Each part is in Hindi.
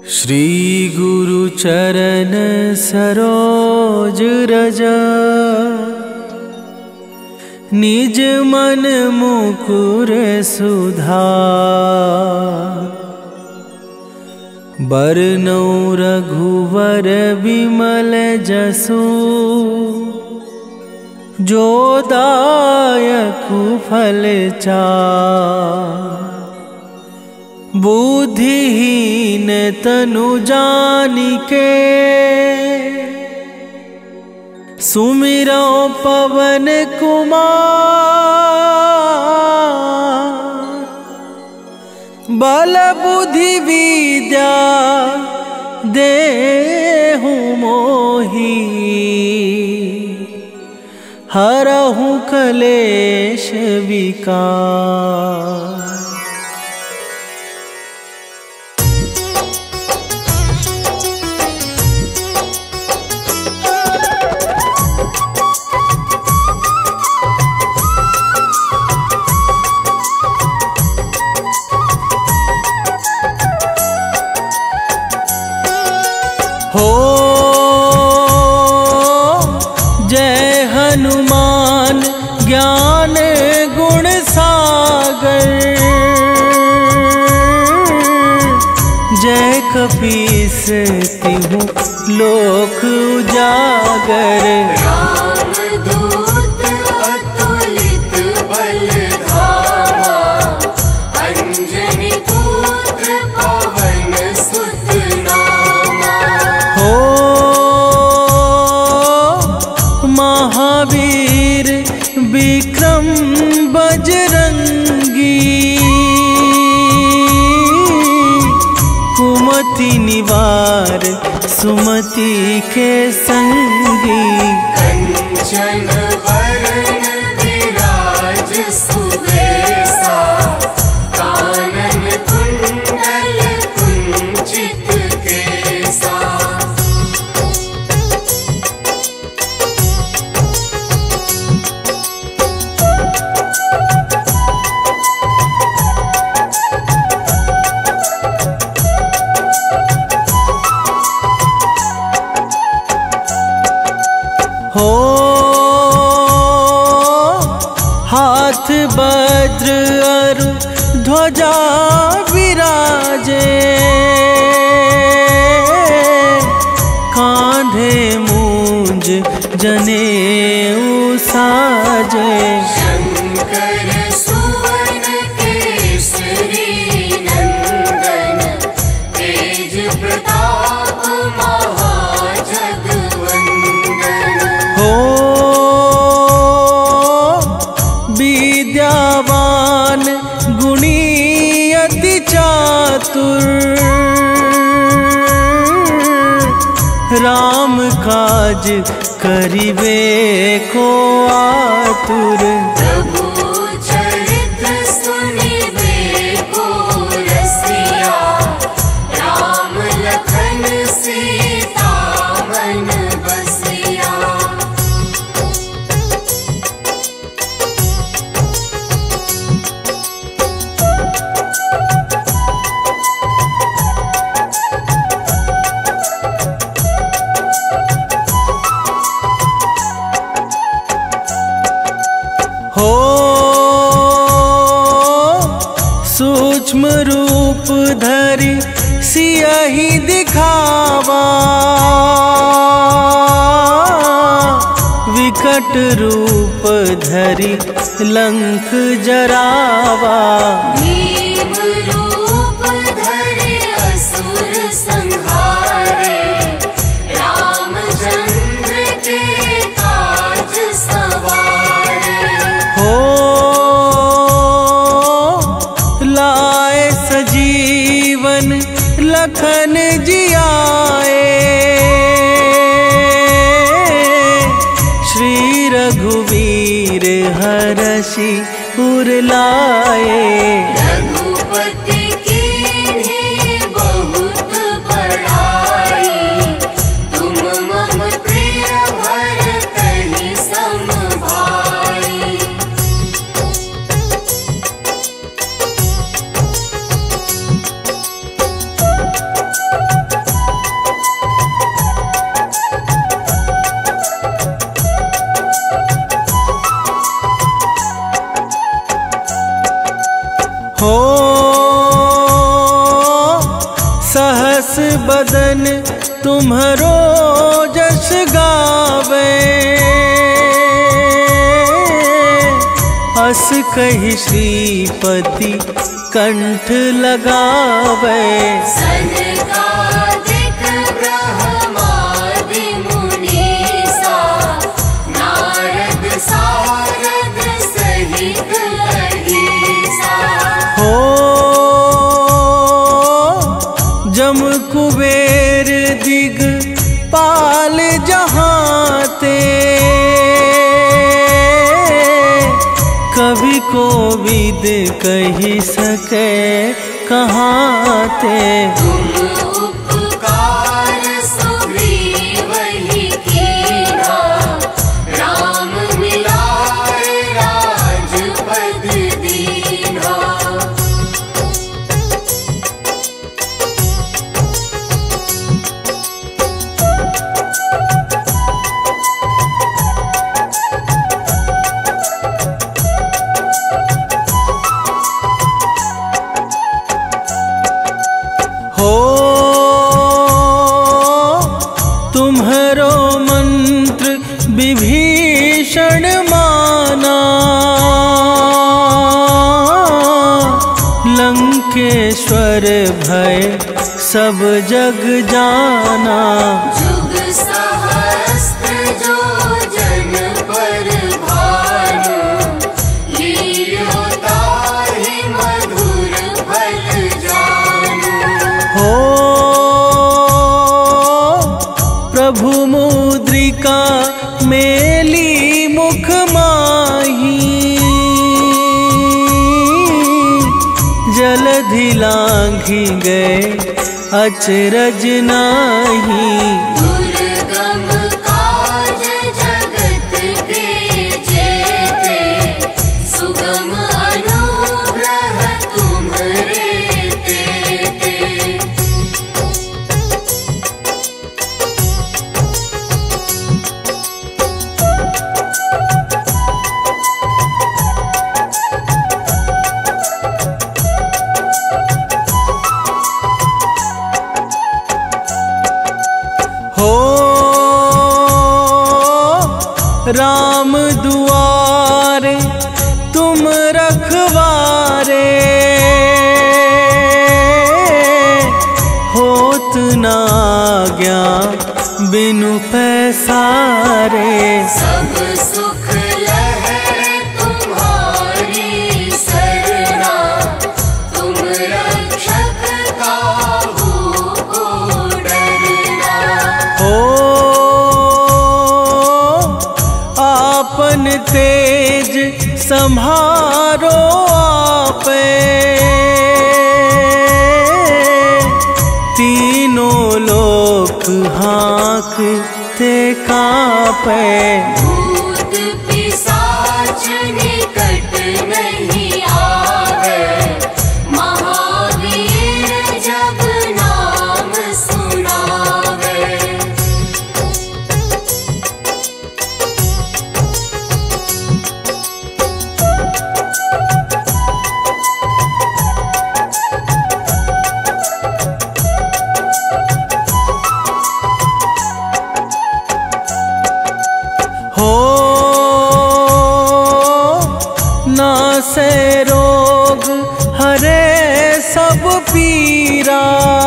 श्री गुरु चरण सरोज रज निज मन मुकुर सुधार। बरनौ रघुवर विमल जसु जो दायकु फल चार। बुद्धिहीन तनु जानिके सुमिरौ पवन कुमार। बल बुद्धि विद्या देहु मोहि हरहु कलेश विकार। हो जय हनुमान ज्ञान गुण सागर। जय कपीस तिहु लोक उजागर। रामदूत अतुलित बल धामा। अंजनी पुत्र पवन सुत नामा। हो महावीर विक्रम बजरंगी। कुमति निवार सुमति के संगी। कंचन वरण विराज सुवेशा। कानन कुंडल कुंचित केसा। हो हाथ वज्र अरु ध्वजा विराजे। कांधे मूंज जनेऊ साजे। शंकर सुवन केसरी नंदन। तेज प्रताप महाजगवंदन। हो विद्यावान गुणी अति चातुर। राम काज करिबे को आतुर। प्रभु चरित सुनिबे को रसिया। राम लखन सीता मन बसिया। हो सूक्ष्म रूप धरि सियहि दिखावा। विकट रूप धरि लंक जरावा। भीम रूप धरि असुर संहारे। रामचंद्र के काज सवारे। हो लाए सजीवन लखन जियाए। श्री रघुवीर हरषि उर लाए। रघुपति कीन्ही बहुत बड़ाई। तुम मम प्रिय भरतहि सम भाई। सहस बदन तुम्हरो जस गावे, अस कहि श्रीपति कंठ लगावे। सनकादिक ब्रह्मादि मुनीसा, नारद सारद सहित अहिसा। हो जम कुबेर दिग पाल जहाते, कवि कोविद कही सके कहाते। तुम उपकार सुग्रीव ही कीन्हा, राम मिलाए राजपद दीन्हा। हो तुम्हरो मंत्र विभीषण माना, लंकेश्वर भय सब जग जाना। जुग सहस्त्र जो जन पर भानु, लील्यो ताहि मधुर फल जानु। हो प्रभु मुद्रिका मेली मुख माही, जलधि लांघी गए अचरज नाही। दुर्गम काज जगत के जेते, सुगम अनुग्रह तुम्हरे तेते। हो राम दुआरे तुम रखवारे, होत न आज्ञा बिनु पैसारे। सब सुख लहै तुम्हारी सरना, तुम रक्षक काहू को डरना। हो आपन तेज संभारो आपे, तीनों लोक हाँकते कांपे। भूत पिशाच निकट नहीं आवे, महावीर जब नाम सुनावे। हो नासे रोग हरे सब पीरा,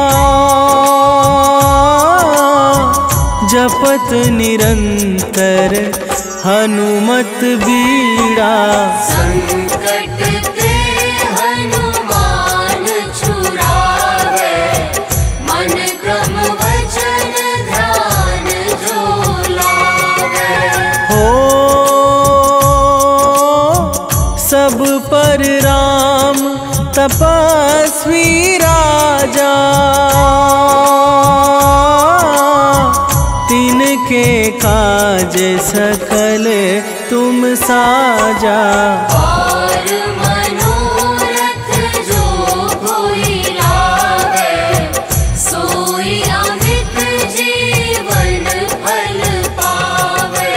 जपत निरंतर हनुमत बीड़ा। संकट ते हनुमान छुड़ावे, मन क्रम वचन ध्यान जो लावे। हो सब पर राम तपस्वी राजा, तिनके काज सकल तुम साजा। और मनोरथ जो कोई लावे, सोई अमित जीवन फल पावे।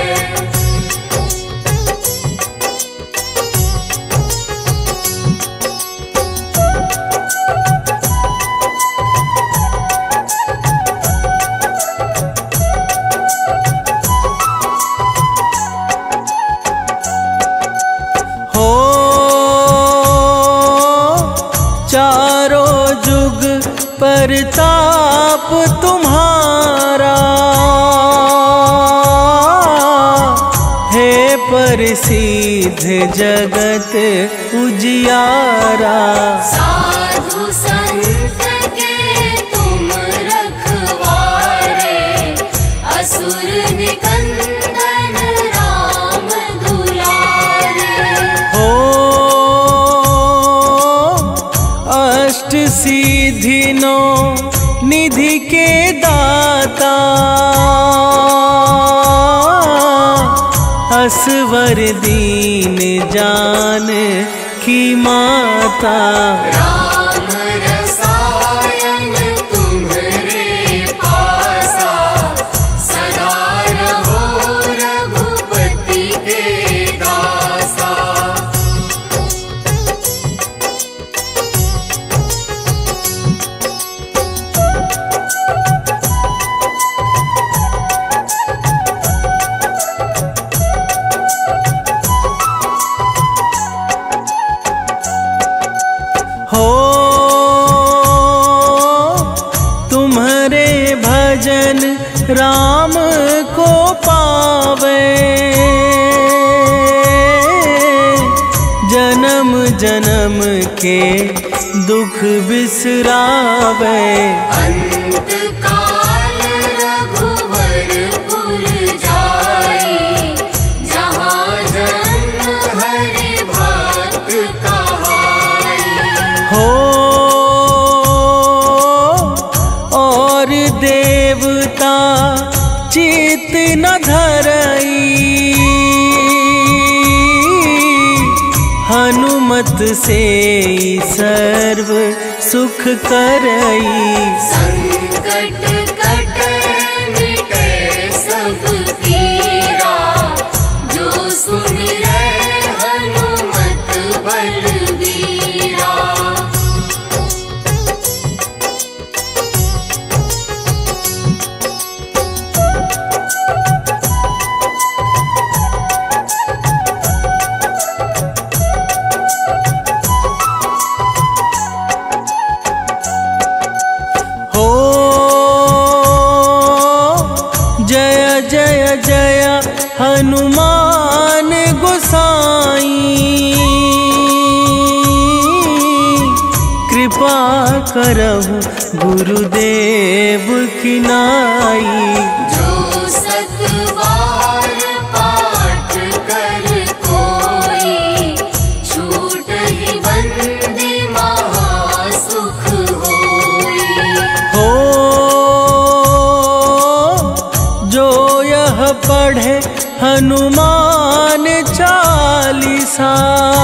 परताप तुम्हारा, हे प्रसिद्ध जगत उजियारा। साधु संत के तुम रखवारे, असुर निकंदन राम दुलारे। हो अष्ट सिद्धि नो निधि के दाता, असवर दीन जान की माता। राम रसायन तुम्हारे पासा, सदा रहो रघुपति के दासा। हो तुम्हारे भजन राम को पावे, जन्म जन्म के दुख बिसरावे। अंत काल रघुवरपुर जाई, जहाँ जन्म हरि भक्त कहाई। हो और देवता चित न धरई, हनुमत से सर्व सुख करई। संकट कटे मिटे सब पीरा, जो सुमिरै हनुमत बलवीरा। हो जय जय जय हनुमान गोसाई, कृपा करहु गुरुदेव की नाई। जो सतबार पाठ कर कोई, छूटहि बंदी महासुख होई। हो जो यह पढ़े हनुमान चालीसा,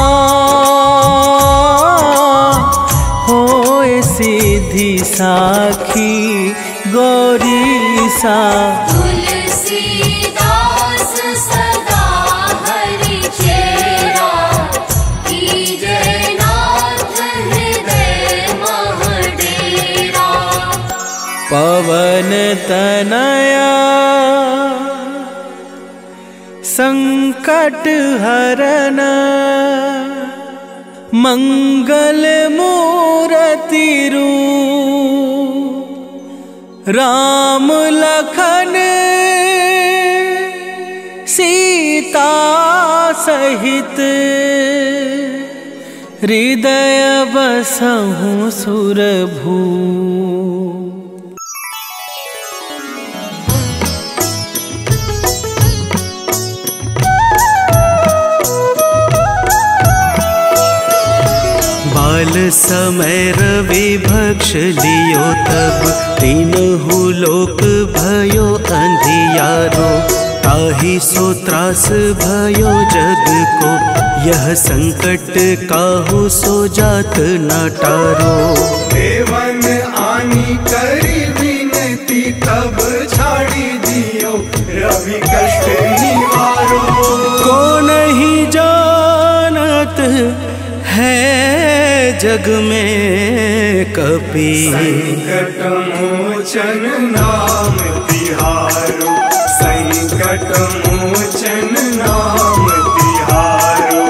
होए सिद्धि साखी गौरीसा। तुलसीदास सदा हरि चेरा, कीजय नाथ हृदय मह डेरा। पवन तनया संकट हरन, मंगल मूरति रूप, राम लखन सीता सहित, हृदय बसहु सुरभू। बाल समय रवि भक्ष लियो तब, तीनहु लोक भयो अंधियारो। ताहि सो त्रास भयो जग को, यह संकट काहू सो जात न टारो। देवन आनी करी विनती, तब छाड़ी दियो रवि कष्ट निवारो। को नहीं जानत है जग में कपि, संकट मोचन नाम तिहारो। संकट मोचन नाम तिहारो।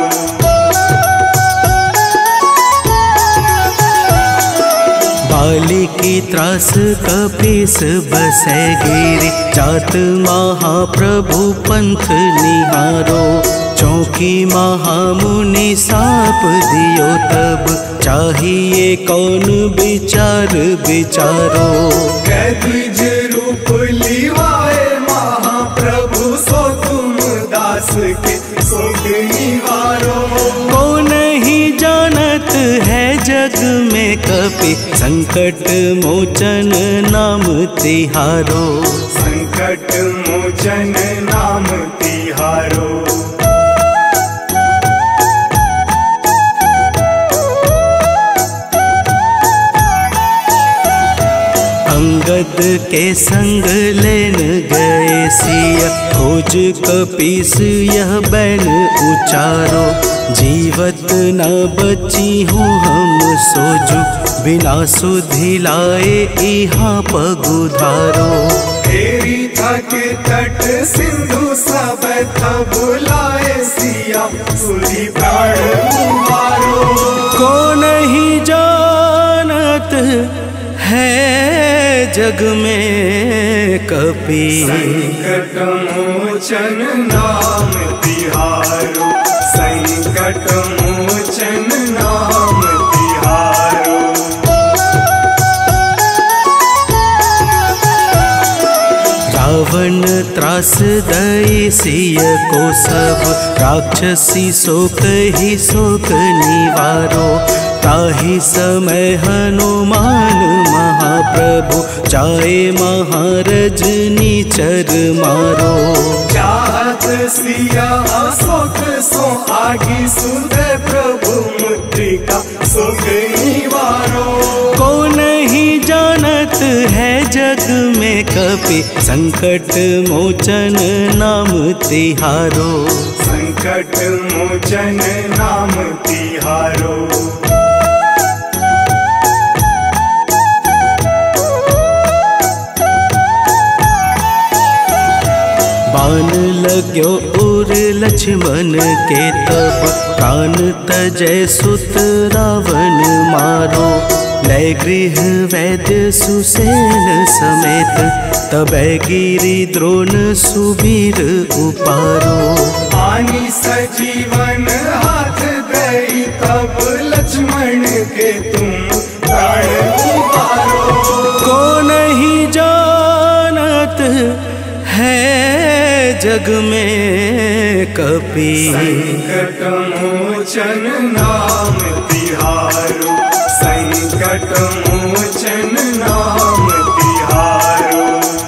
बाली की त्रास कपीस बसै गिरि, जात महाप्रभु पंथ निहारो। चौकी महामुनि साप दियो तब, चाहिए कौन विचार विचारो। द्विज रूप लिवाए महाप्रभु, सो तुम दास के शोक निवारो। को नहीं जानत है जग में कपि, संकट मोचन नाम तिहारो। संकट मोचन नाम तिहारो। अंगद के संग लेन गए सिया, खोज कपीस यह बैन उचारो। जीवत न बची हूँ हम सोजू, बिना सुधि लाए यहाँ पगुधारो। तेरी थक तट सिंधु सब तब लाए सिया, सुधि प्राण उबारो। को नहीं जानत है जग में कपि, संकट मोचन नाम तिहारो। संकट मोचन नाम तिहारो। रावण त्रास दई सिय को सब, राक्षसी शोक ही शोक निवारो। ताहि समय हनुमान महाप्रभु, जाए महारज नीचर मारो। चाहत सिया शोक सो आगी, सुनते प्रभु मुद्रिका शोक निवारो। को नहीं जानत है जग में कपि, संकट मोचन नाम तिहारो। संकट मोचन नाम तिहारो। बाण लाग्यो उर लक्ष्मण के तब, प्राण तजय सुत रावण मारो। लय गृह वैद्य सुसेन समेत, तबै गिरि द्रोण सुबीर उपारो। आनी सजीवन हाथ दई, तब लक्ष्मण के तुम प्राण उबारो। को नहीं जानत है जग में कपि, संकट मोचन नाम तिहारो। संकट मोचन नाम तिहारो।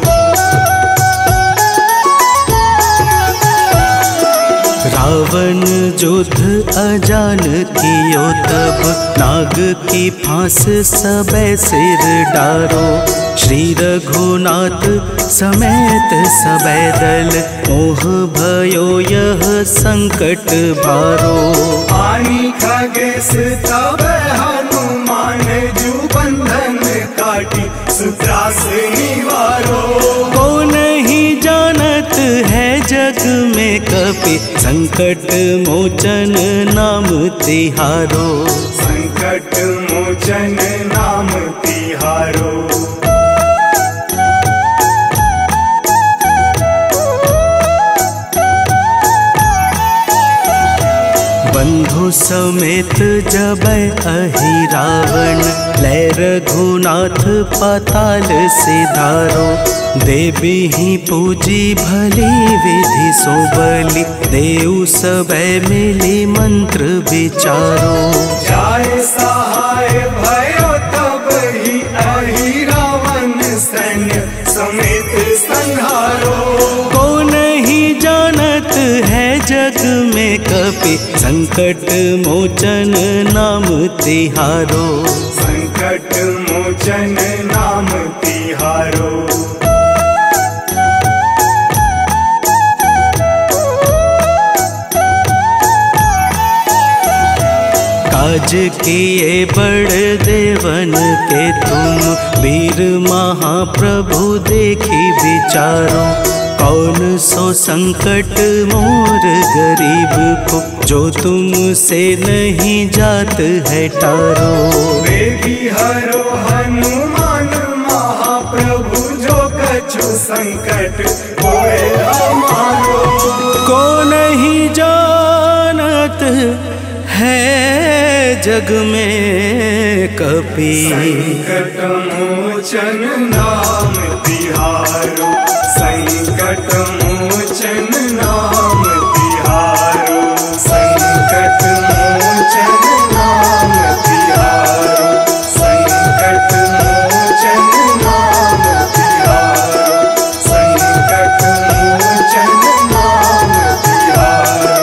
रावण युद्ध अजान कियो तब, नाग की फांस सबे सिर डारो। श्री रघुनाथ समेत सबे दल, मोह भयो यह संकट भारो। आनी खगेश तब हनुमान, जू बंधन काटी सुत्रास निवारो। को नहीं जानत है जग में कपि, संकट मोचन नाम तिहारो। संकट मोचन नाम तिहारो। बंधु समेत जबै अहि रावण, लय रघुनाथ पाताल सिधारो। देवी ही पूजी भली विधि सो बलि, देव सबे मिली मंत्र विचारो। जाय सहाय भयो तब ही अहि रावण, सैन्य समेत संहारो। को नहीं जानत है जग में कपि, संकट मोचन नाम तिहारो। संकट मोचन नाम तिहारो। काज किए बड़ देवन के तुम, वीर महाप्रभु देखी विचारो। कौन सो संकट मोर गरीब को, जो तुमसे नहीं जात है टारो। वेगी हरो हनुमान कछु संकट होए हमारो। को नहीं जानत है जग में कपि, संकट मोचन नाम तिहारो, संकट मोचन नाम तिहारो, संकट मोचन नाम तिहारो, संकट मोचन नाम तिहारो, संकट मोचन नाम तिहारो।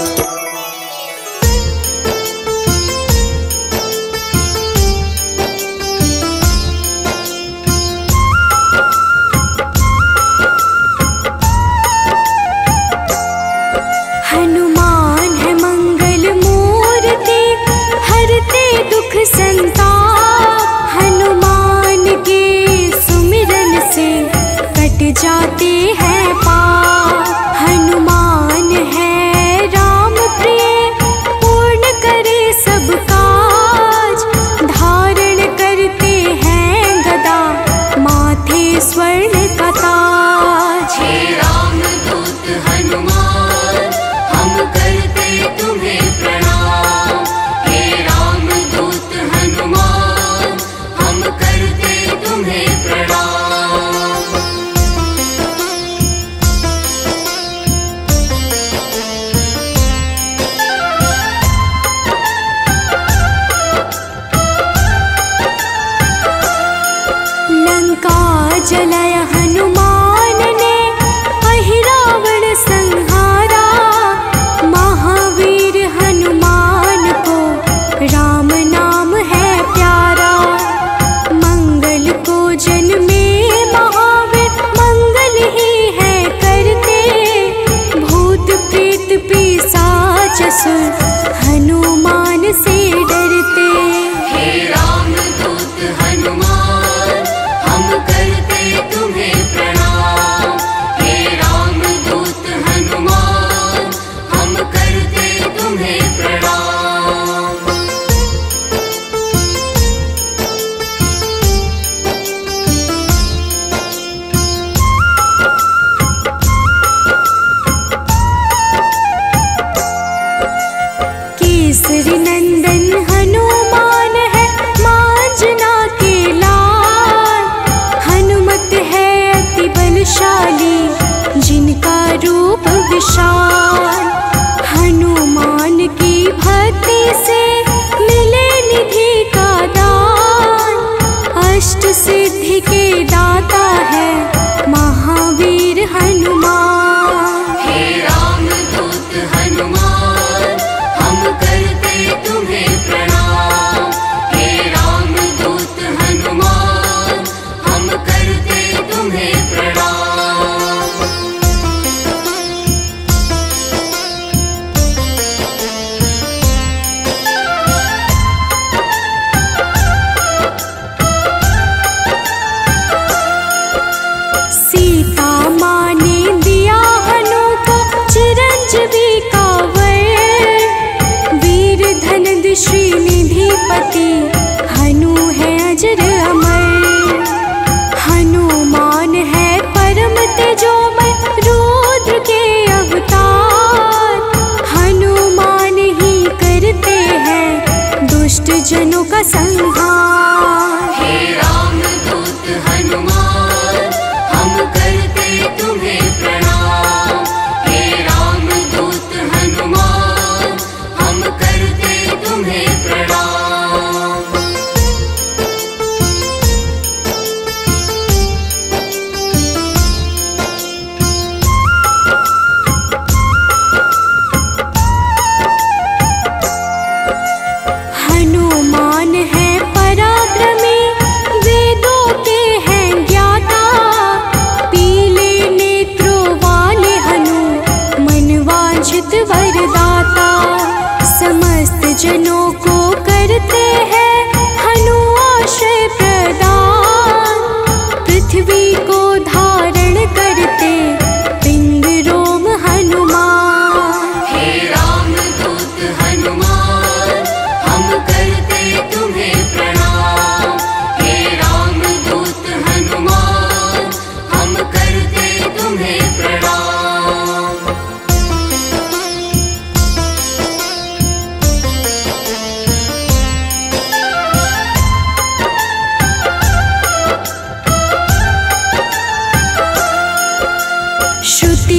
हनुमान है मंगल मूर्ति, हरते दुख संताप। हनुमान के सुमिरन से कट जाते हैं पाप। हनुमान है राम प्रिय, पूर्ण करे सब काज। धारण करते हैं गदा, माथे स्वर्ण का ताज। हे रामदूत हनुमान, हम करते तुम्हें प्रणाम। हे रामदूत हनुमान, हम करते तुम्हें प्रणाम। लंका जलाया हनुमान ने, अहिरावण संहारा। महावीर हनुमान को राम नाम है प्यारा। मंगल को जन्मे महावीर, मंगल ही है करते। भूत प्रेत पिशाच असुर, हनुमान से डरते। हे रामदूत हनुमान, हम करते तुम्हें प्रणाम।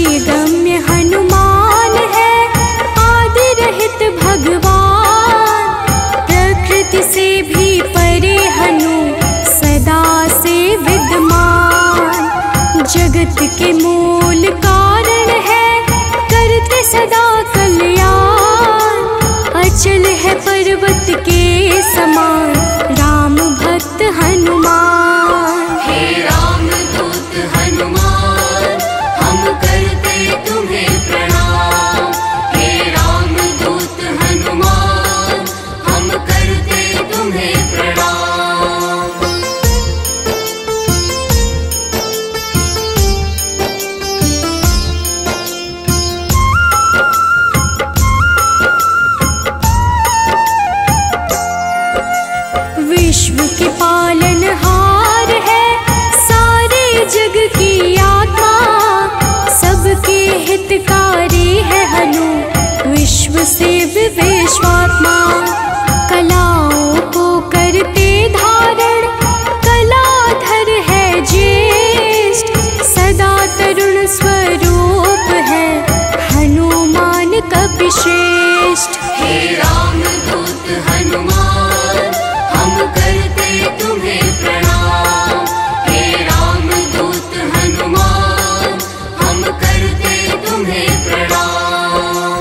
गम्य हनुमान है आदि रहित भगवान। प्रकृति से भी परे हनु सदा से विद्यमान। जगत के मूल कारण है करते सदा कल्याण। अचल है पर्वत के समान राम भक्त हनुमान। हे राम दूत हनुमान हम करते तुम्हें प्रणाम। हे राम दूत हनुमान हम करते तुम्हें प्रणाम। विश्व के पालनहार है सारे जग की आत्मा। सबके हितकारी है हनु विश्व से विश्वात्मा। कलाओं को करते धारण कलाधर है ज्येष्ठ। सदा तरुण स्वरूप है हनुमान कपिश्रेष्ठ। हे राम दूत हनुमान हम करते तुम्हें प्रणाम। हे राम दूत हनुमान हम करते तुम्हें प्रणाम।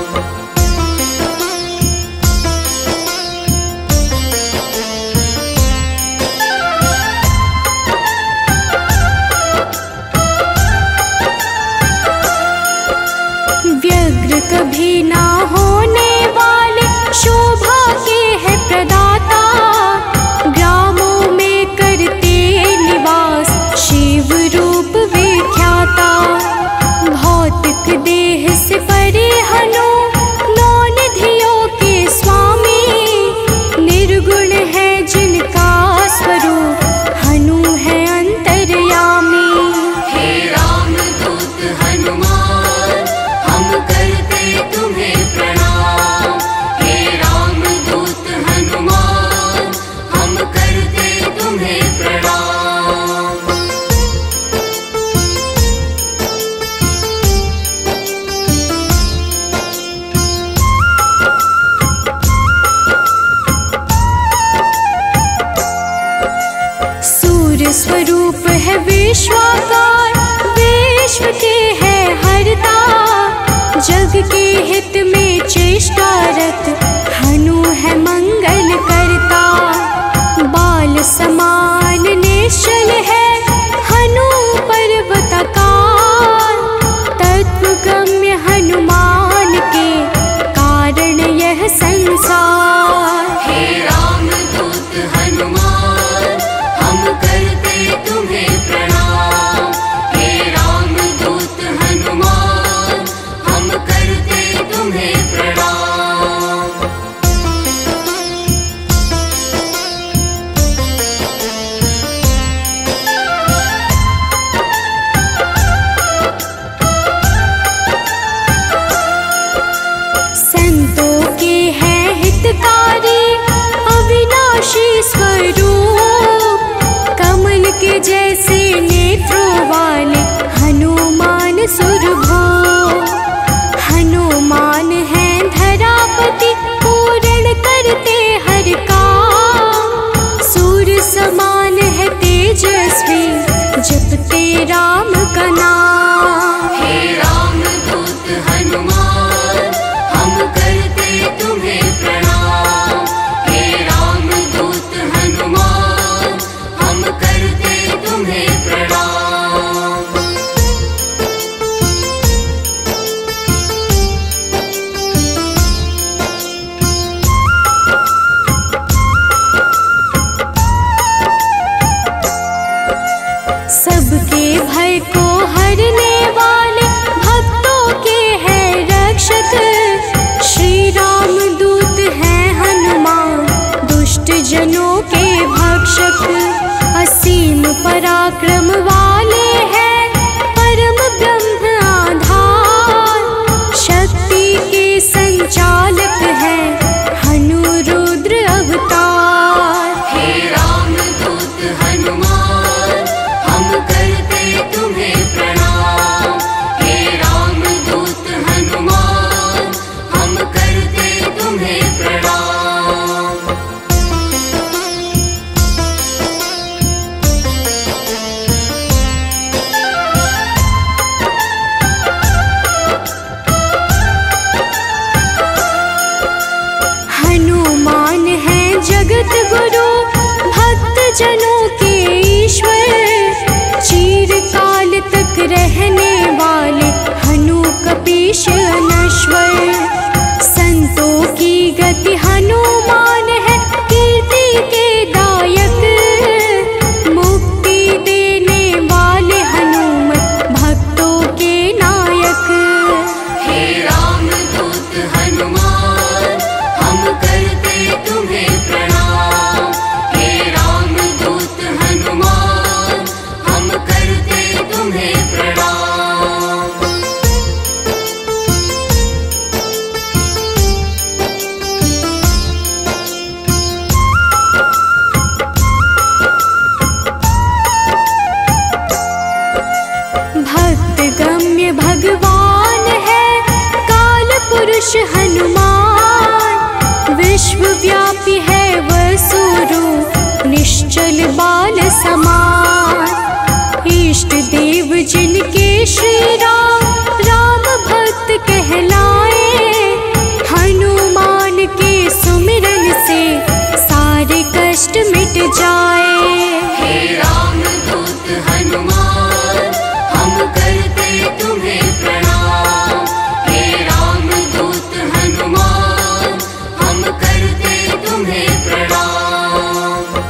व्यग्र कभी ना होने वाले शोभा के है प्रदाता। ग्रामों में करते निवास शिव रूप विख्याता। भौतिक देह से परे हनु नौ निधियों के स्वामी। निर्गुण है जिनका स्वरूप हनु है अंतर्यामी। हे राम दूत हनुमान हम करते तुम्हें प्रणाम। हे राम दूत हनुमान हम करते तुम्हें प्रणाम। सूर्य स्वरूप है विश्वाकार विश्व के है हरता। जग के हित में चेष्टारत हनु है मंगल करता। बाल समान निश्चल है हनु पर्वताकार। तत्वगम्य हनुमान के कारण यह संसार। हे राम दूत हनुमान हम करते तुम्हें प्रणाम। हे राम दूत हनुमान हम करते तुम्हें प्रणाम। संतों के है हितकारी अविनाशी स्वरूप। कमल के जैसे नेत्रों वाले हनुमान सुरभो। हनुमान है धरापति पूर्ण करते हर काम। सूर्य समान है तेजस्वी जपते राम का नाम। हे राम दूत हनुमान हम करते तुम्हें प्रणाम। हे राम दूत हनुमान हम करते तुम्हें प्रणाम। सबके भय को हरने वाले भक्तों के है रक्षक। श्री राम दूत है हनुमान दुष्ट जनों के भक्षक। असीम पराक्रम वाले हैं परम ब्रह्म आधार। शक्ति के संचालक है हनु रुद्र अवतार। हे राम दूत हनुमान हम करते तुम्हें प्रणाम। हे राम कपीश अनश्वर। संतों की गति हनुमान है, कीर्ति के दायक। मुक्ति देने वाले हनुमत भक्तों के नायक। हे राम दूत हनुमान, हम करते तुम्हें प्रणाम। हे राम दूत हनुमान, हम करते तुम्हें प्रणाम। भक्त गम्य भगवान है काल पुरुष हनुमान। विश्वव्यापी है वसुरूप, निश्चल बाल समान। इष्ट देव जिनके श्री राम, राम भक्त कहलाए। हनुमान के सुमिरन से सारे कष्ट मिट जाए। हे राम दूत हनुमान, हम करते तुम्हें प्रणाम। हे राम दूत हनुमान, हम करते तुम्हें प्रणाम।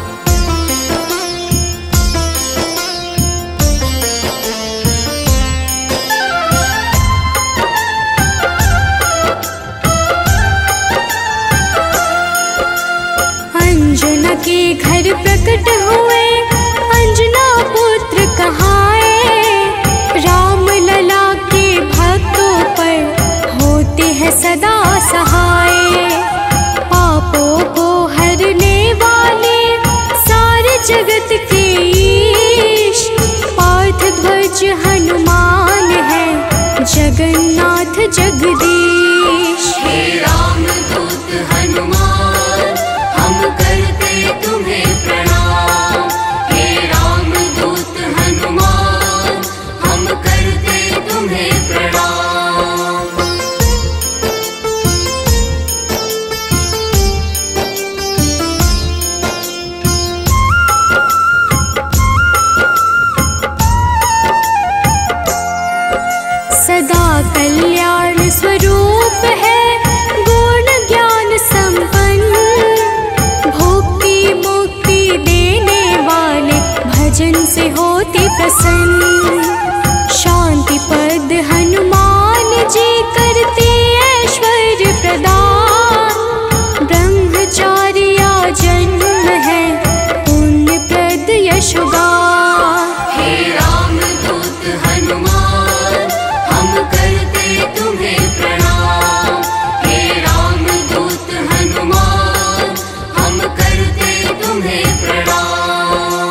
अंजना के घर प्रकट हुए, अंजना पुत्र कहाए। राम लला के भक्तों पर होते हैं सदा सहाय। पापों को हरने वाले सारे जगत के ईश। पार्थ ध्वज हनुमान है, जगन्नाथ जगदीश। हे राम दूत हनुमान, हम करते तुम्हें प्रणाम। हे राम दूत हनुमान, हम करते तुम्हें प्रणाम। सदा कल्याण स्वरूप है, गुण ज्ञान संपन्न। भक्ति मुक्ति देने वाले भजन से होते प्रसन्न। शांति पद हनुमान जी करते ऐश्वर्य प्रदान। ब्रह्मचार्य जन्म है, पुण्य प्रद यशोगान। हे राम दूत हनुमान, हम करते तुम्हें प्रणाम। हे राम दूत हनुमान, हम करते तुम्हें प्रणाम।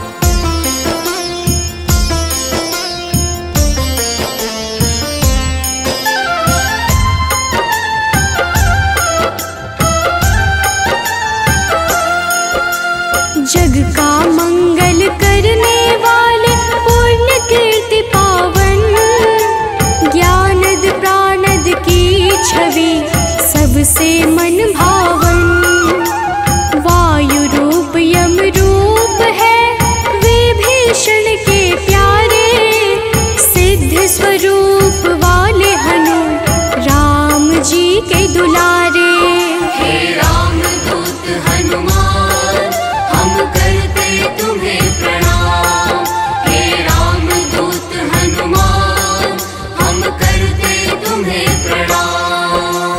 जग का मंगल करने वाले, पुण्य कीर्ति पावन। ज्ञानद प्राणद की छवि सबसे मन भावन। वायु रूप यम रूप है, विभीषण के प्यारे। सिद्ध स्वरूप वाले हनु, राम जी के दुलारे। हे राम दूत हनुमान, हम करते तुम्हें प्रणाम। हे राम दूत हनुमान, हम करते तुम्हें प्रणाम।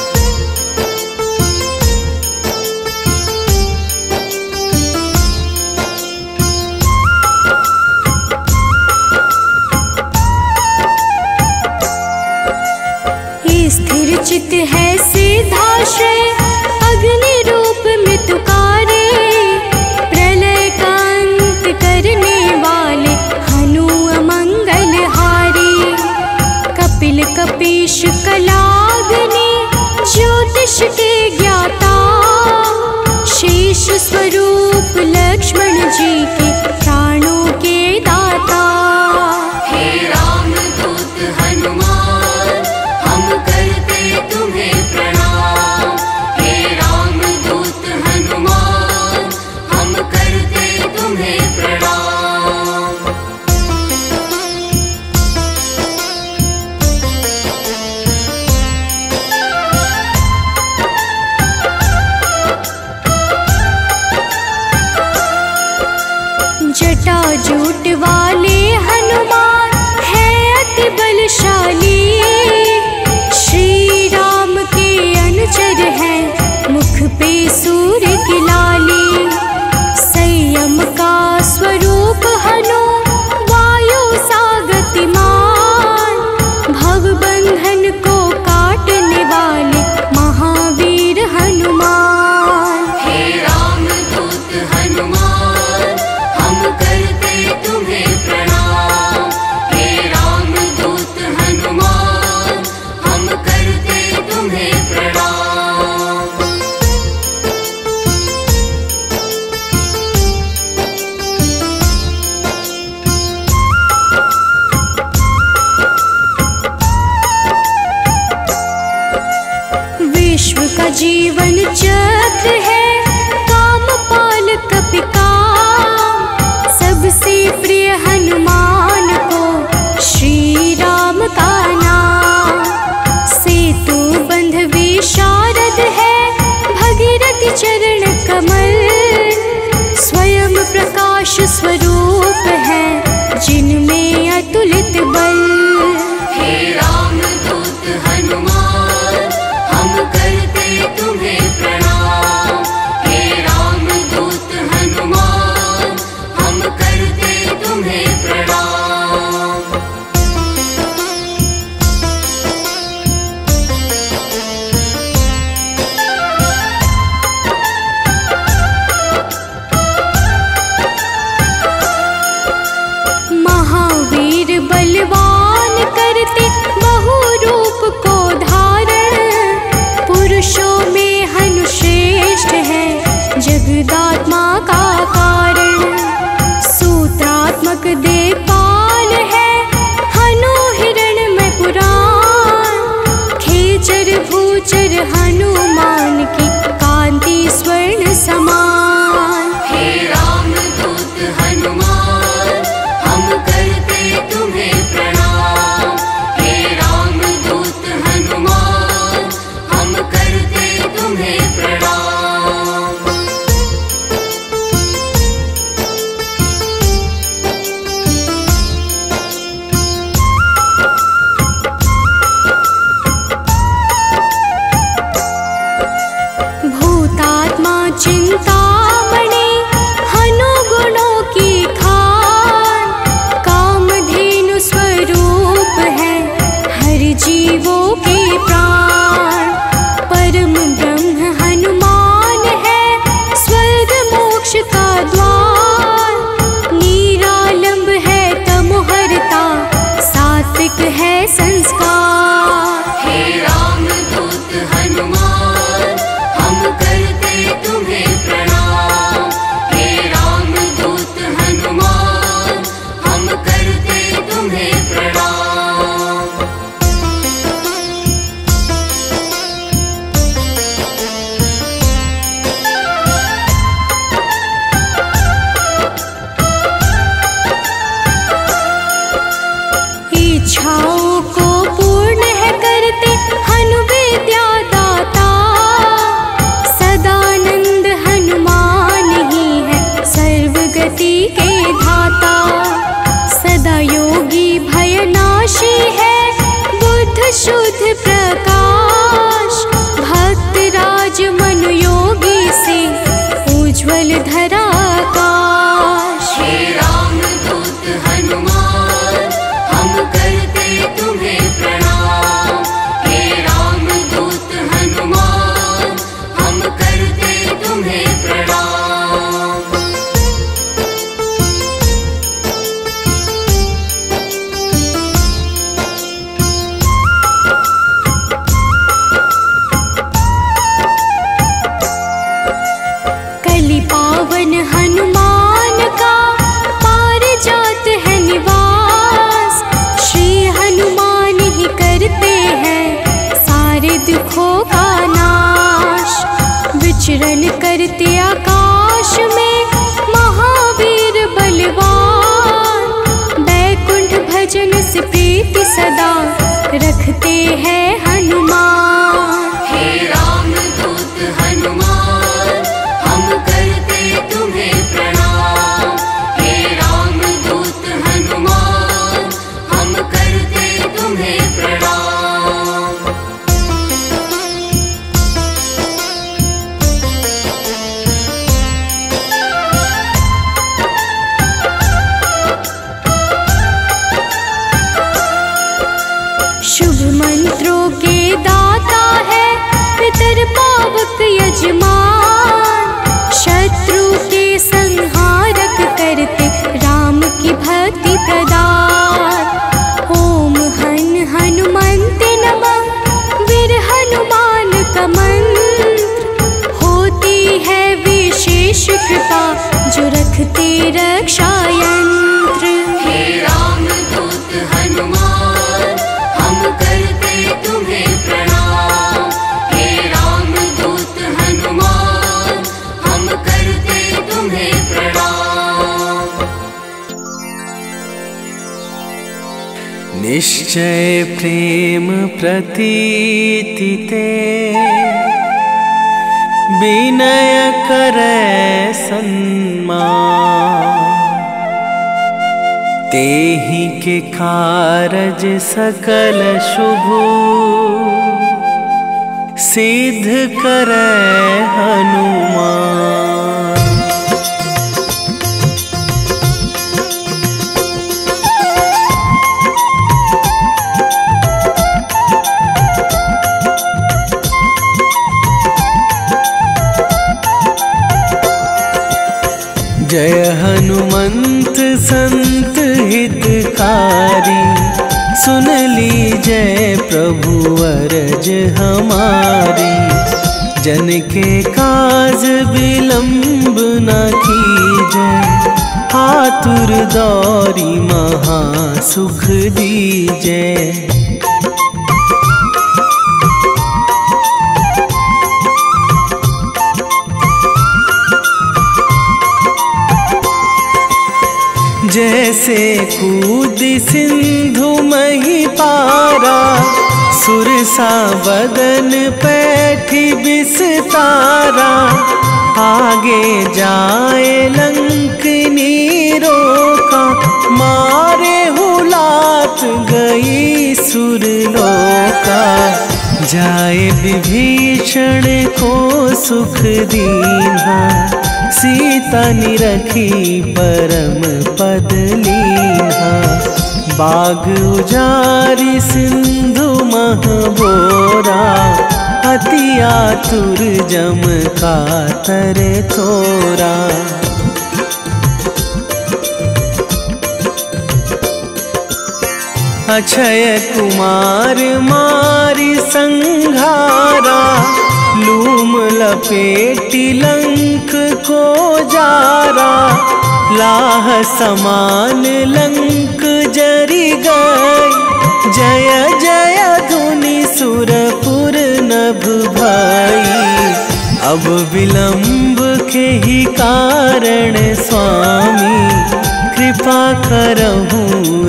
स्थिर चित है सिद्धाश्रय, अग्नि रूप में तुकारे। प्रलय का अंत करने वाले हनु अमंगल हारी। कपिल कपीश कलाग्नि, ज्योतिष के ज्ञाता। शेष स्वरूप लक्ष्मण जी के प्राणों के दाता। हे राम दूत हनुमान, हम करते तुम्हें प्रणाम। तुम्हें प्रणाम। इच्छाओं को पूर्ण है करते हनु विद्या दाता, सदानंद हनुमान ही है सर्वगति के धाता। सदा योगी भयनाशी है बुद्ध शुद्ध प्रकाश, भक्त राज मनु योगी से उज्ज्वल धरा आकाश। हे राम दूत हनुमान हम करते तुम्हें प्रणाम। हे राम दूत हनुमान हम करते तुम्हें प्रणाम। कलि पावन हनुमान का पारिजात है निवास, श्री हनुमान ही करते हैं सारे दुखों का नाश। विचरण करते आकाश में महावीर बलवान, बैकुंठ भजन से प्रीति सदा रखते हैं हनुमान। हे राम दूत हनुमान हम करते तुम्हें प्रणाम। हे राम दूत हनुमान हम करते तुम्हें प्रणाम। शुभ मंत्रों के दाता है पितर पावक यजमान, शत्रु के संहारक करते राम की भक्ति प्रदान। ओम हन हनुमन्ते नमः वीर हनुमान का मंत्र, होती है विशेष कृपा जो रखते रक्षा यंत्र। हे राम दूत हनुमान हम करते तुम्हें प्रणाम। हे राम दूत हनुमान हम करते तुम्हें प्रणाम। निश्चय प्रेम प्रतीति ते, विनय करे सन्मान। तेहि के कारज सकल शुभ, सिद्ध करे हनुमान। जय हनुमंत संत हितकारी, सुन लीजय प्रभु अरज हमारी। जन के काज विलंब न कीजय, आतुर दौरी महा सुख दीजय। जैसे कूद सिंधु मही पारा, सुरसा बदन पैठी बिस्तारा। आगे जाए लंकनी रोका, मारे हुलात गई सुरलोका। जाए विभीषण को सुख दीन्हा, सीता निरखी परम पद लीन्हा। बाग उजारी सिंधु महबोरा, अति आतुर जम कातर थोरा। अक्षय कुमार मारी संघारा, लूम लपेटी लंक को जारा। लाह समान लंक जरी जय जय धुनि सुरपुर नभ भाई। अब विलंब के ही कारण स्वामी, कृपा करहूँ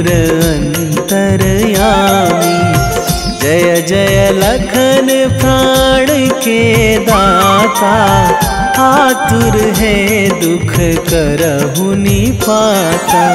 अंतरयामी। जय जय लखन प्राण के दाता, आतुर है दुख करहु निपाता।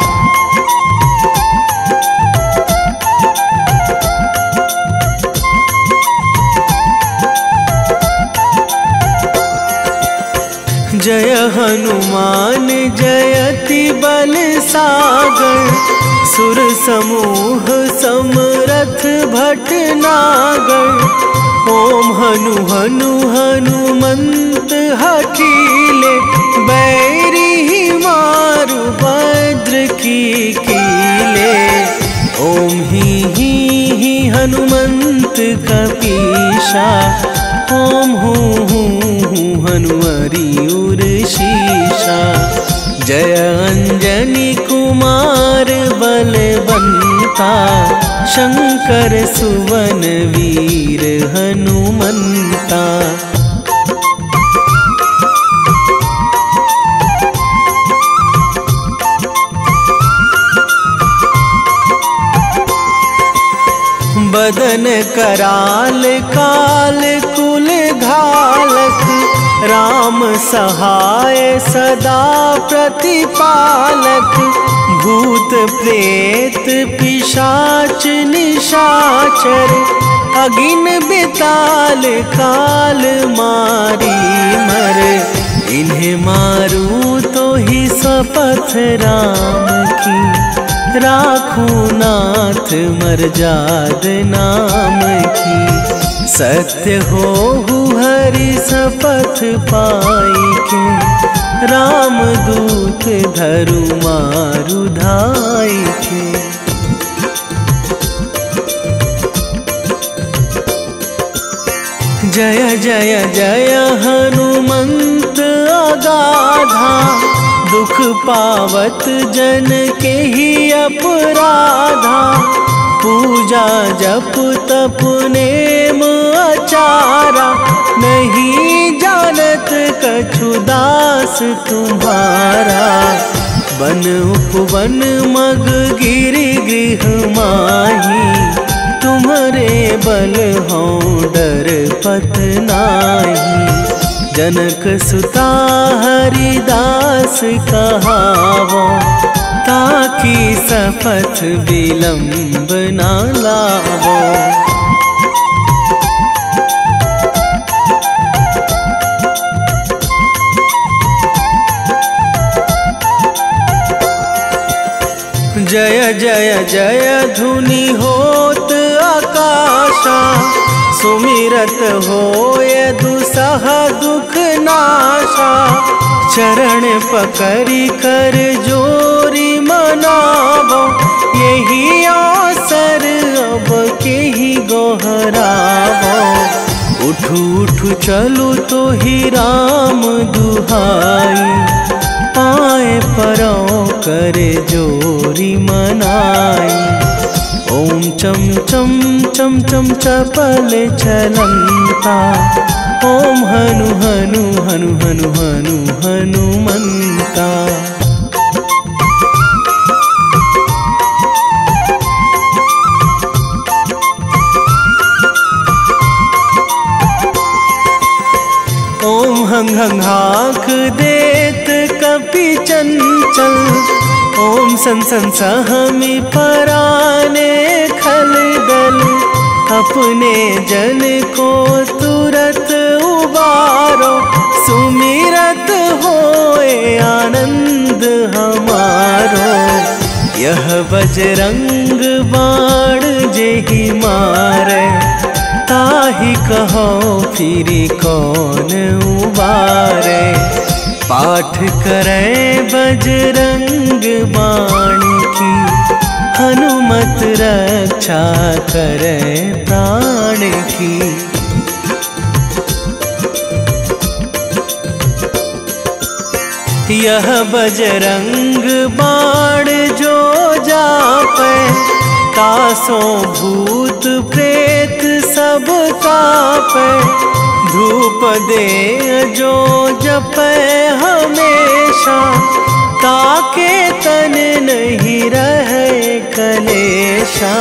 जय हनुमान जयति बल सागर, सुर समूह समरथ भटनागर। ओम हनु हनु हनुमंत हठीले, बैरी मारु भद्र की कीले। ओम ही हनुमंत कपीशा, ओम हूँ हनुमरी उर शीशा। जय अंजनी कुमार बलवंता, शंकर सुवन वीर हनुमंता। बदन कराल काल कुल घालक, राम सहाय सदा प्रतिपालक। भूत प्रेत पिशाच निशाचर, अगिन बिताल काल मारी मर। इन्हें मारू तो ही शपथ राम की, राखूं नाथ मर्याद नाम की। सत्य हो हरि शपथ पाई के, राम दूत धरु मारु धाई के। जय जय जय हनुमंत अगाधा, दुख पावत जन के ही अपराधा। पूजा जप तप नेम आचारा, नहीं जानत कछु दास तुम्हारा। बन उपवन मग गिरि गृह माही, तुम्हारे बल हो डर पत नाही। जनक सुता हरिदास कहावो, ताकि शपथ विलंब ना लावो। जय जय जय धुनि होत आकाशा, सुमिरत होय दुसह दुख नाशा। चरण पकड़ी कर जोरी मनावो, यही अवसर अब के ही गोहरावो। उठू उठू चलू तो ही राम दुहाई, पाए परो करे जोरी मनाई। ओम चम चम चम चम चपल चलंता, ओम हनु हनु हनु हनु हनु हनुमंता। ओम हंग हंग हाक देत कपि चंचल, ओम सन सन सहमी पराने खल दल। अपने जन को तुरत उबारो, सुमिरत होए आनंद हमारो। यह बजरंग बाण जेहि मारे, ताहि कहो फिरि कौन उबारे। पाठ करे बजरंग बाण की, हनुमत रक्षा करे प्राण की। यह बजरंग बाण जो जापे, दासों भूत प्रेत सब कापे, धूप दे जो जपे हमेशा, ताके तन नहीं रहे कलेशा,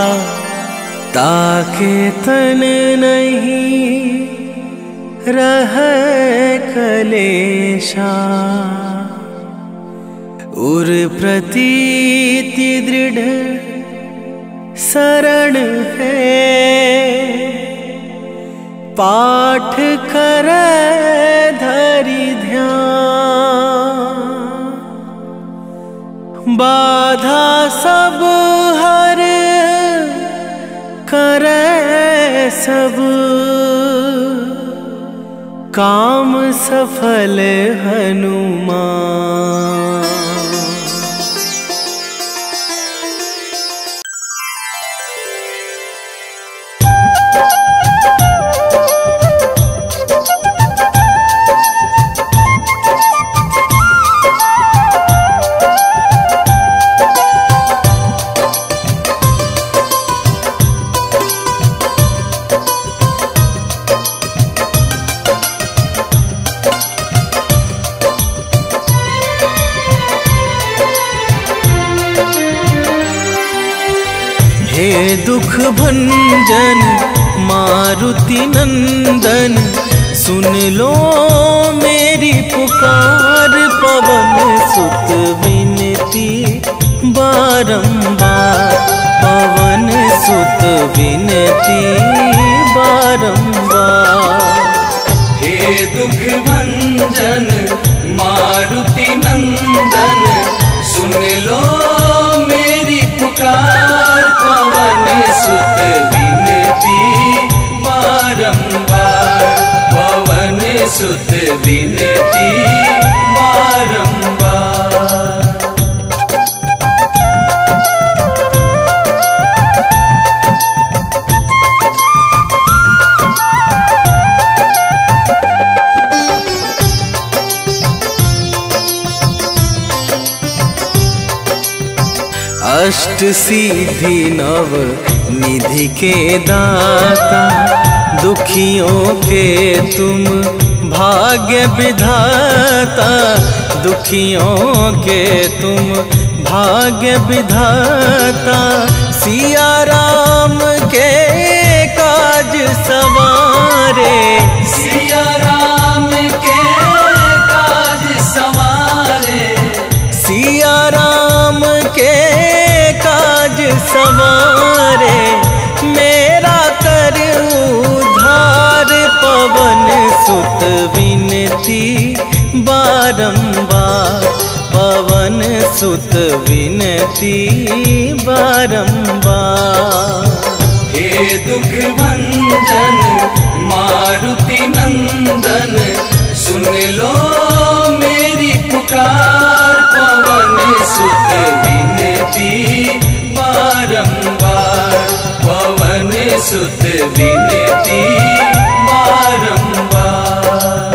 ताके तन नहीं रहे कलेशा। उर प्रतीति दृढ़ शरण है, पाठ करे धरि ध्यान, बाधा सब हर करे सब, काम सफल हनुमान। हे दुख भंजन मारुति नंदन, सुन लो मेरी पुकार, पवन सुत विनती बारंबार, पवन सुत विनती बारंबार। हे दुख भंजन मारुति नंदन, सुन लो मेरी पुकार, पवन सुत विनती बारंबार, पवन सुत विनती बारंबार। अष्ट सिद्धि नव निधि के दाता, दुखियों के तुम भाग्य विधाता, दुखियों के तुम भाग्य विधाता, सिया राम के काज सवारे, सिया राम के काज सवारे, सिया राम के काज सवारे, मेरा कर उद्धार, पवन सुत विनती बारंबार, पवन सुत विनती बारंबार। हे दुख भंजन मारुति नंदन, सुन लो मेरी पुकार, पवन सुत विनती बारंबार, पवन सुत विनती बारंबार।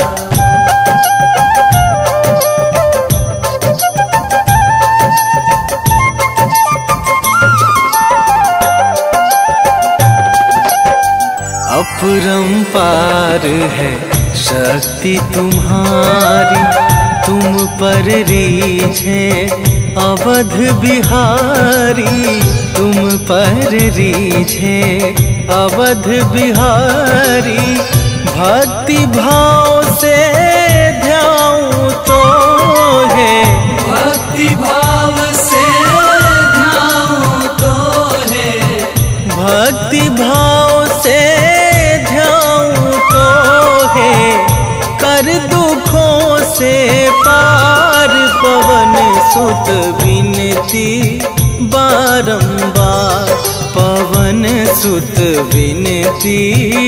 अपरंपार है शक्ति तुम्हारी, तुम पर रीझे अवध बिहारी, तुम पर रीझे अवध बिहारी, भक्ति भाव से ध्याऊं तो है, भक्ति भाव से ध्याऊं तो है, भक्ति भाव से ध्याऊं तो है, कर दुखों से पार, पवन सुत विनती बारंबार, पवन सुत विनती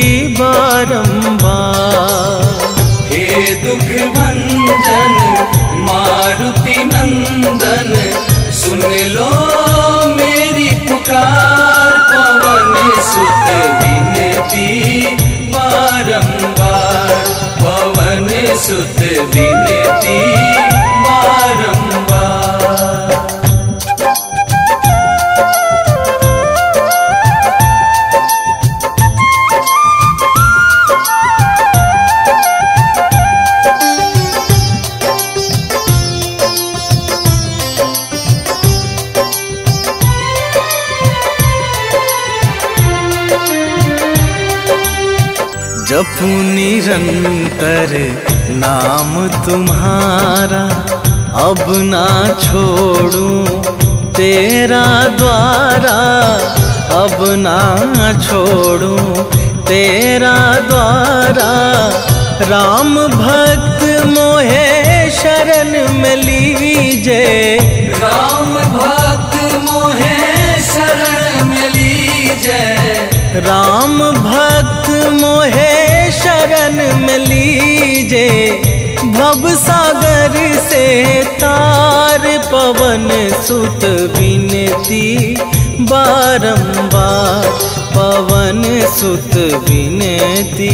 बारंबार। हे दुख भंजन मारुति नंदन, सुन लो मेरी पुकार, पवन सुत विनती बारंबार, पवन सुत विनती बारंबार। जपू निरंतर नाम तुम्हारा, अब ना छोड़ूं तेरा द्वारा, अब ना छोड़ूं तेरा द्वारा। राम भक्त मोहे शरण में लीजे, राम भक्त मोहे शरण में लीजे, राम भक्त मोहे शरण में लीजे। भव सागर से तार पवन सुत विनती बारंबार, पवन सुत विनती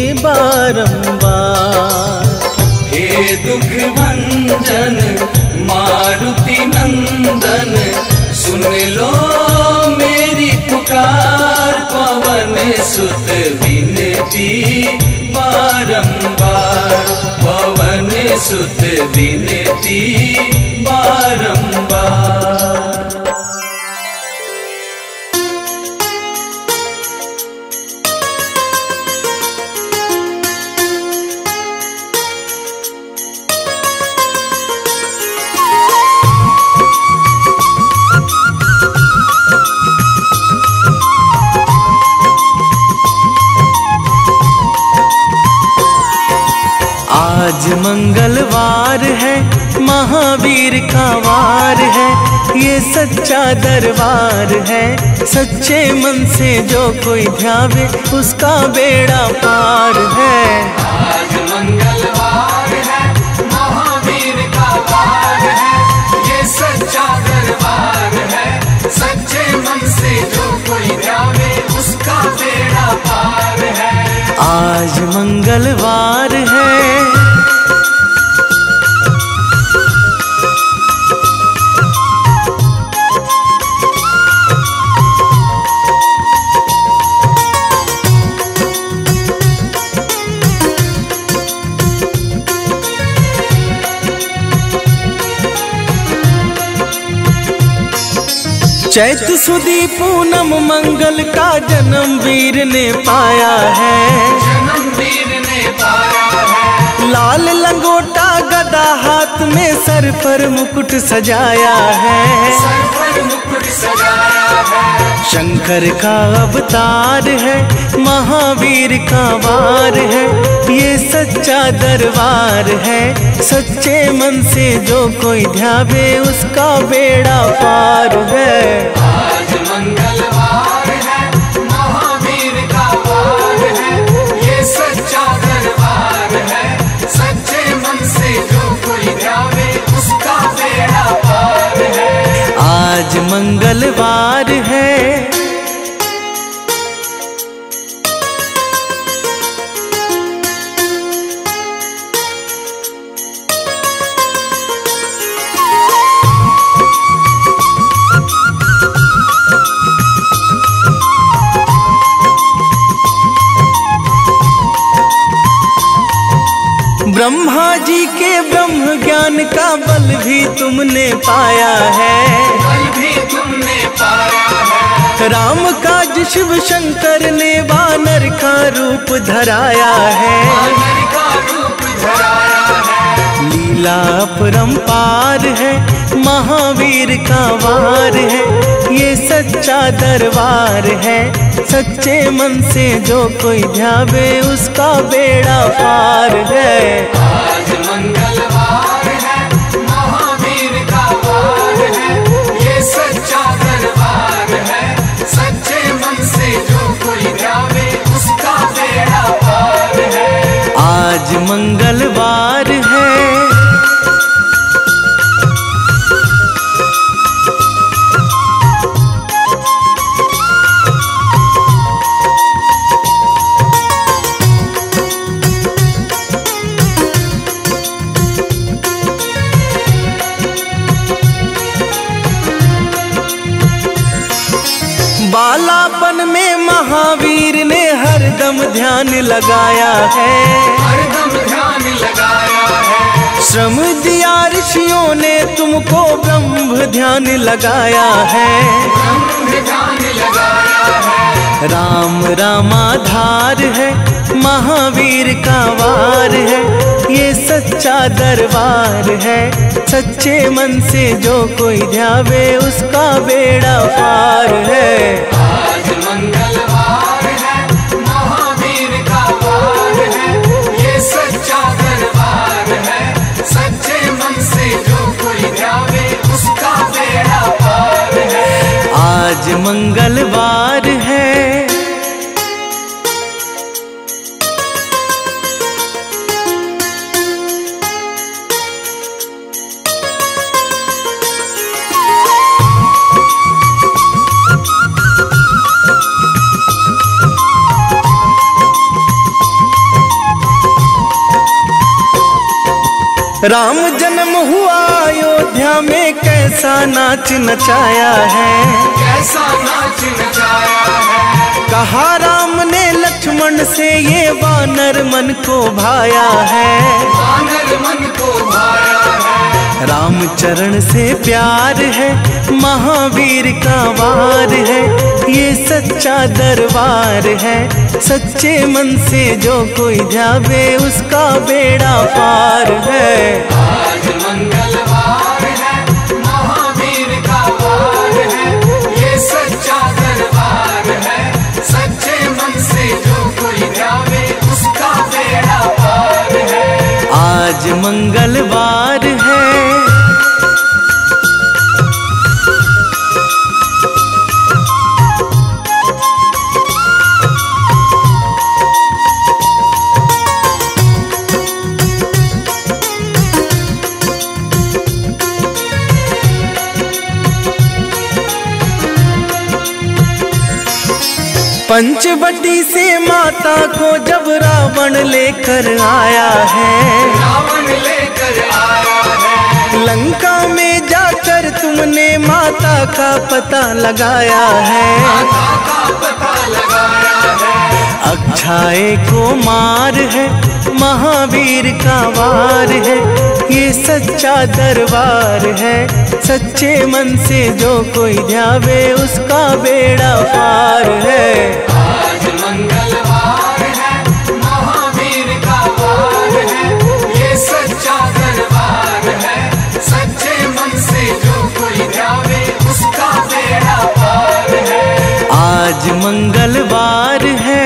बारंबार। हे दुख भंजन मारुति नंदन, सुन लो मेरी पुकार, पवन सुत विनती बारंबार, पवन सुत विनती बारंबार। आज मंगलवार है, महावीर का वार है, ये सच्चा दरबार है। सच्चे मन से जो कोई ध्यावे उसका बेड़ा पार है। आज मंगलवार है, महावीर का वार है, ये सच्चा दरबार है। सच्चे मन से जो कोई ध्यावे उसका बेड़ा पार है। आज मंगलवार है, चैत सुदी पूनम मंगल का जन्म वीर ने पाया है, जन्म वीर ने पाया है। लाल लंगोटा गदा हाथ में सर पर मुकुट सजाया है, सर पर मुकुट सजाया है। शंकर का अवतार है, महावीर का वार है, ये सच्चा दरबार है। सच्चे मन से जो कोई ध्यावे उसका बेड़ा पार है। आज मंगलवार है, महावीर का वार है, ये सच्चा दरबार है। सच्चे मन से जो कोई ध्यावे उसका बेड़ा पार है। आज मंगलवार है, ब्रह्मा जी के ब्रह्म ज्ञान का बल भी तुमने पाया है, बल भी तुमने पाया है। राम काज शिव शंकर ने वानर का रूप धराया है, वानर का रूप धराया है। लीला अपरंपार है, महावीर का वार है, ये सच्चा दरबार है। सच्चे मन से जो कोई ध्यावे उसका बेड़ा पार है। आज मंगलवार है, महावीर का वार है, ये सच्चा दरबार है। सच्चे मन से जो कोई ध्यावे उसका बेड़ा पार है। आज मंगलवार है, बालापन में महावीर ने हरदम ध्यान लगाया है, हरदम ध्यान लगाया है। श्रम दिया ऋषियों ने तुमको ब्रह्म ध्यान लगाया है, ब्रह्म ध्यान लगाया है। राम रामाधार है, महावीर का वार है, ये सच्चा दरबार है। सच्चे मन से जो कोई ध्यावे उसका बेड़ा पार है। आज मंगलवार है, महावीर का वार है, ये सच्चा दरबार है। सच्चे मन से जो कोई ध्यावे उसका बेड़ा पार है। आज मंगलवार है। राम जन्म हुआ अयोध्या में, कैसा नाच नचाया है, कैसा नाच नचाया है। कहा राम ने लक्ष्मण से ये वानर मन को भाया है, वानर मन को भाया है। राम चरण से प्यार है, महावीर का वार है, ये सच्चा दरबार है। सच्चे मन से जो कोई ध्यावे उसका बेड़ा पार है। आज मंगलवार है, महावीर का वार है, ये सच्चा दरबार है। सच्चे मन से जो कोई ध्यावे उसका बेड़ा पार है। आज मंगलवार है। पंचवटी से माता को जब रावण लेकर आया है, रावण लेकर आया है। लंका में जाकर तुमने माता का पता लगाया है, माता का पता लगाया है। अक्षय को मार है, महावीर का वार है, ये सच्चा दरबार है। सच्चे मन से जो कोई ध्यावे उसका बेड़ा पार है। आज मंगलवार है, महावीर का वार है, ये सच्चा दरबार है। सच्चे मन से जो कोई ध्यावे उसका बेड़ा पार है। आज मंगलवार है।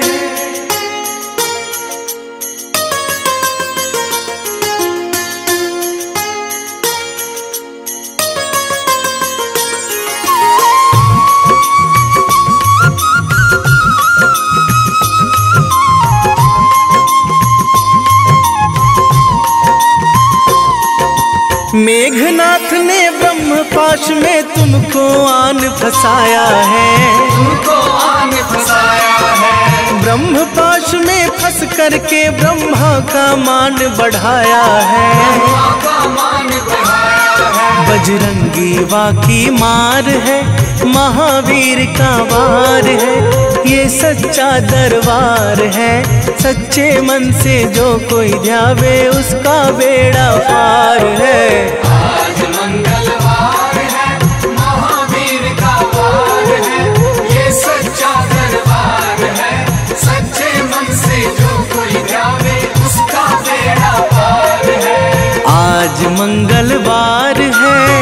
मेघनाथ ने ब्रह्मपाश में तुमको आन फंसाया है, तुमको आन फंसाया है। ब्रह्मपाश में फंस करके ब्रह्मा का मान बढ़ाया है, ब्रह्मा का मान बढ़ाया है। बजरंगी वाकी मार है, महावीर का वार है, ये सच्चा दरबार है। सच्चे मन से जो कोई ध्यावे उसका बेड़ा पार है। आज मंगलवार है, महावीर का वार है, ये सच्चा दरबार है। सच्चे मन से जो कोई ध्यावे उसका बेड़ा पार है। आज मंगलवार है।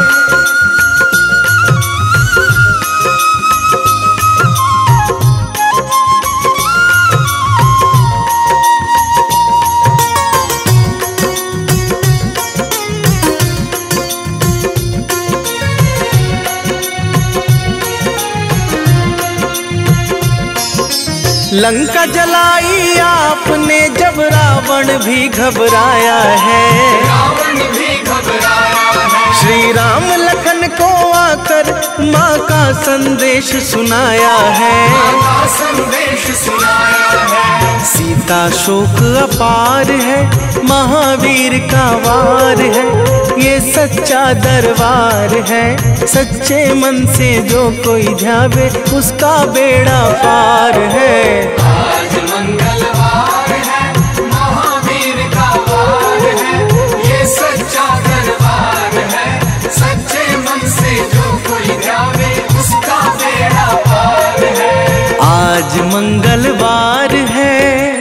लंका जलाई आपने जब रावण भी घबराया है, रावण भी घबराया है। श्री राम लखन को आकर माँ का संदेश सुनाया है, माँ का संदेश सुनाया है। सीता शोक अपार है, महावीर का वार है, ये सच्चा दरबार है। सच्चे मन से जो कोई ध्यावे उसका बेड़ा पार है। आज मंगलवार है, महावीर का वार है, ये सच्चा दरबार है। सच्चे मन से जो कोई ध्यावे उसका बेड़ा पार है। आज मंगलवार है।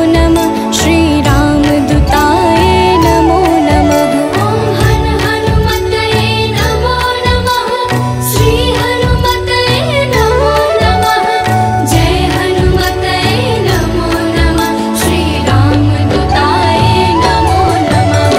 नमः श्री रामदूताय नमो नमः। ॐ हन हनुमतये नमो नमः श्री हनुमतये नमो नमः जय हनुमतये नमो नमः श्री रामदूताय नमो नमः।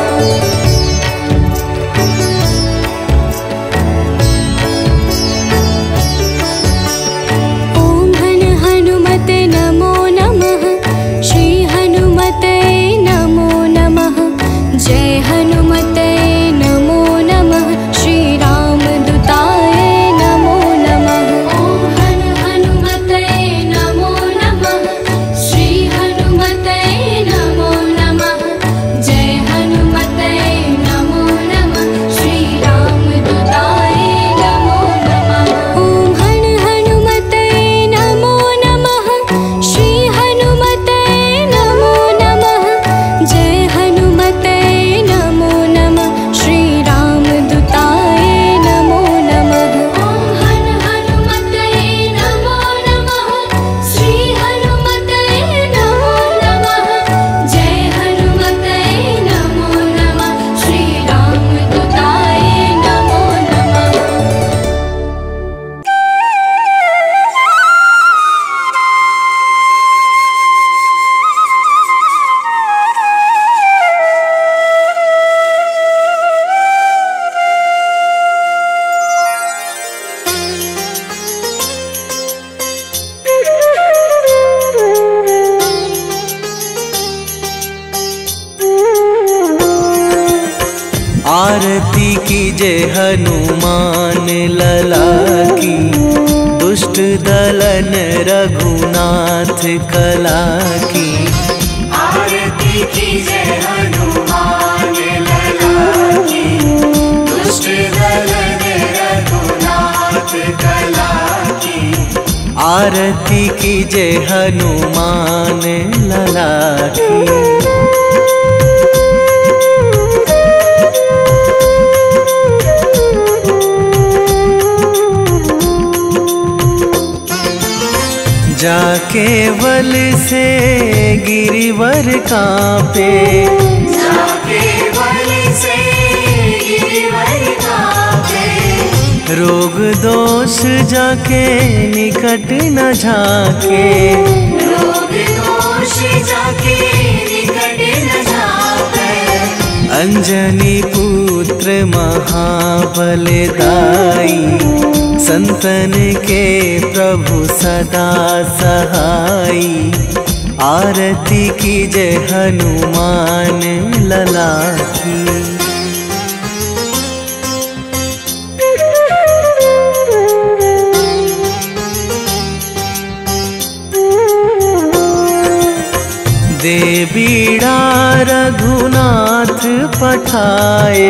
ॐ हन हनुमते नमो नमः श्री हनुमते नमो नमः जय हनुमते नमो नमः श्री रामदूताय नमो नमः। ॐ हन हनुमतये नमो नमः श्री हनुमतये नमो नमः जय हनुमतये नमो नमः श्री रामदूताय नमो नमः। ॐ हन हनुमते नमो नमः श्री हनुमते नमो नमः जय हनुमते नमो आरती कीजे हनुमान लला की, दुष्ट दलन रघुनाथ कला की। आरती कीजे हनुमान लला की, दुष्ट दलन रघुनाथ कला की। आरती कीजे हनुमान लला की। जाके बल से गिरिवर कांपे, जाके बल से गिरिवर कांपे। रोग दोष जाके निकट न झाके, रोग दोष जाके निकट न झाके। अंजनी पुत्र महाबलदाई, संतन के प्रभु सदा सहाई। आरती कीजे हनुमान लला की। दे बीड़ा रघुनाथ पठाए,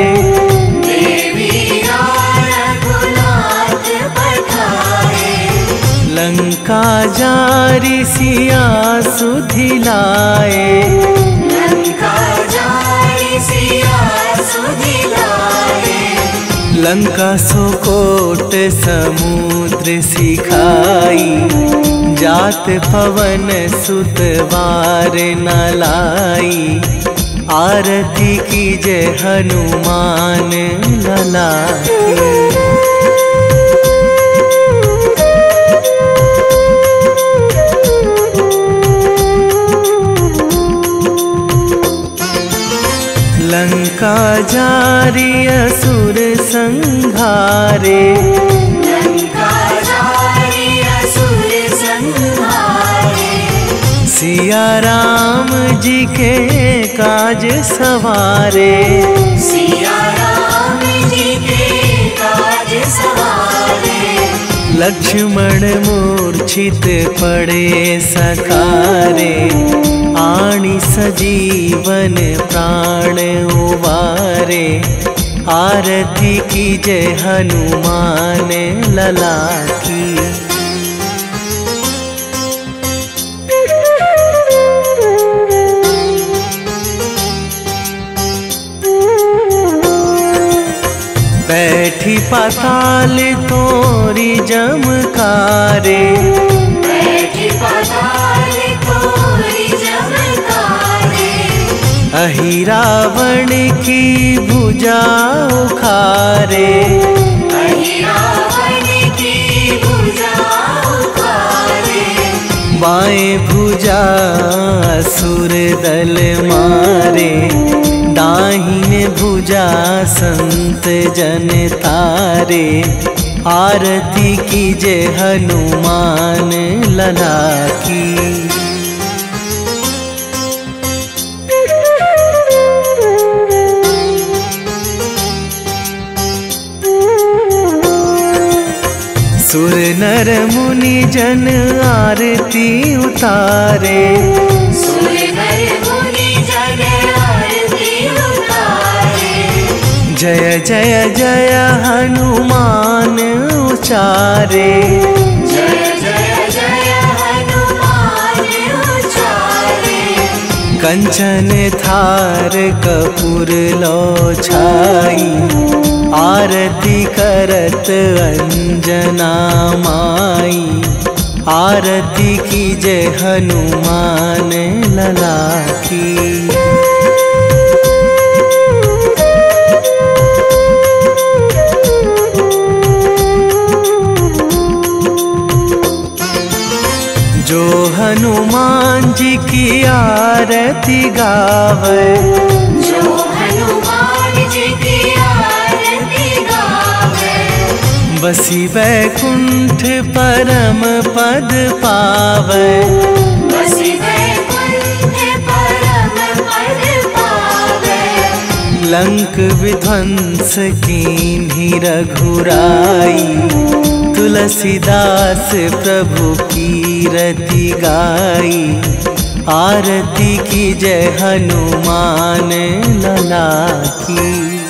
लंका जारी सिया सुधिलाए, लंका जारी सिया सुधिलाए। लंका सुकोट समुद्र सिखाई, जात पवन सुत वार न लाई। आरती कीजे हनुमान लला की। लंका जारी असुर संहारे, लंका जारी असुर संहारे। सिया राम जी के काज सवारे, सिया राम जी के काज सवारे। लक्ष्मण मूर्छित पड़े सकारे, आणी सजीवन प्राण उबारे। आरती कीजे हनुमान लला की। बैठी पाताल तोरी जमकारे, बैठी पाताल तोरी जमकारे। अहि रावण की भुजा उखारे, अहि रावण की भुजा उखारे। बाएं भुजा असुर दल मारे, दाहिने भुजा संत जन तारे। आरती कीजे हनुमान लला की। सुर नर मुनि जन आरती उतारे, सुर नर मुनि जन आरती उतारे। जय जय जय हनुमान उचारे, जय जय जय हनुमान उचारे। कंचन थार कपूर लो छाई, आरती करत अंजना माई। आरती कीजे हनुमान लला की। जो हनुमान जी की आरती गावे, जो हनुमान जी की आरती गावे। बसी वैकुंठ परम पद पावे, बसी वैकुंठ परम पद पावे। लंक विध्वंस कीन्ही रघुराई, तुलसीदास प्रभु कीरति गाई। आरती की जय हनुमान लला की।